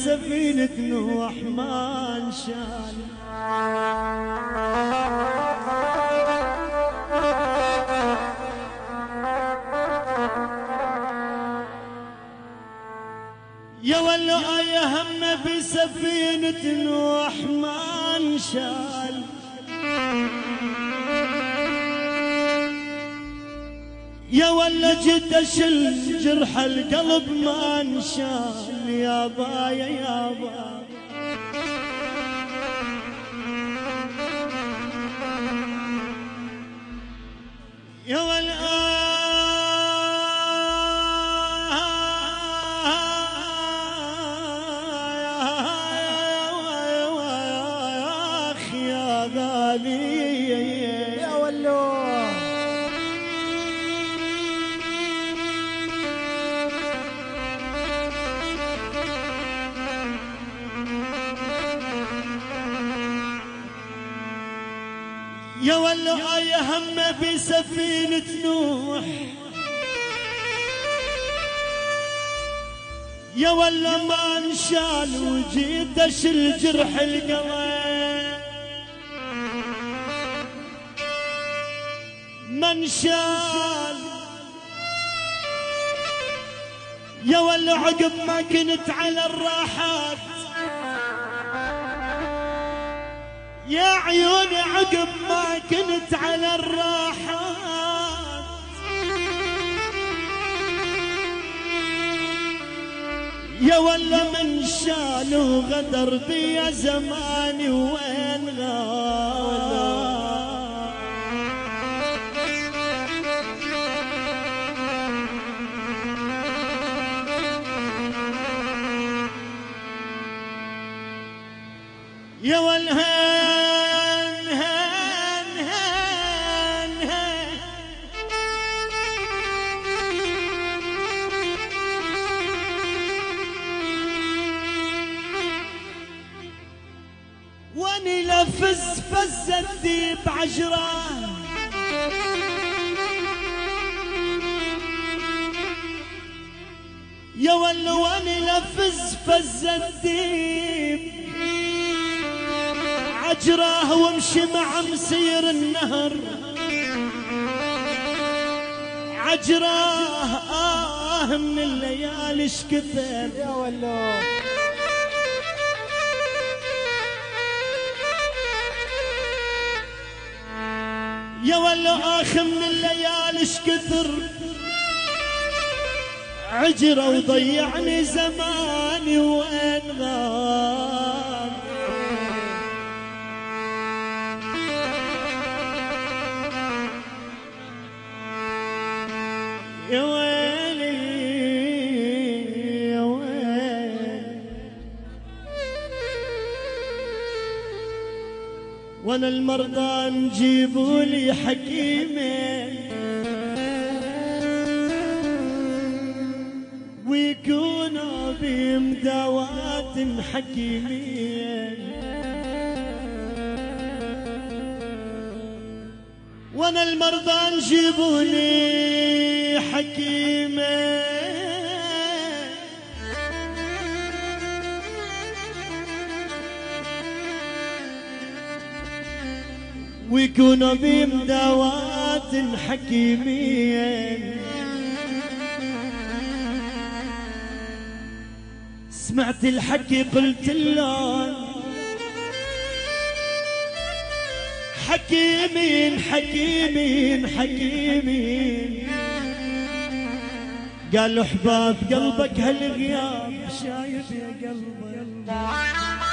بسفينة نوح ما انشال. يا ولا يا هم بسفينة نوح ما انشال. يا ولا جيت اشل جرح القلب ما انشال. يا بايا يا با يا ولا يا غالي يا ولو يا ولا يا هم بسفينة نوح. يا ولا ما انشال وجيت اشل جرح القلب ما انشال. يا ولا عقب ما كنت على الراحات يا عيوني عقب ما كنت على الراحات يا ولا من شال وغدر بي زماني وين غاب. يا والهان هان هان هان واني لفز فز الديب عجرة يا ولا واني لفز فز الديب عجراه وامشي مع مسير النهر عجراه من الليالي ايش كثر. يا ولو يا ولا من الليالي ايش كثر عجرة وضيعني زماني وين غاب. يا ويلي يا ويلي وانا المرضى نجيبوا لي حكيمين ويكونوا بمداوات حكيمين وانا المرضى نجيبوا لي حكيمين ويكونوا بمداوات حكيمين. سمعت الحكي قلت له حكيمين حكيمين حكيمين. قالوا احباب قلبك هالغياب شايف يا قلبي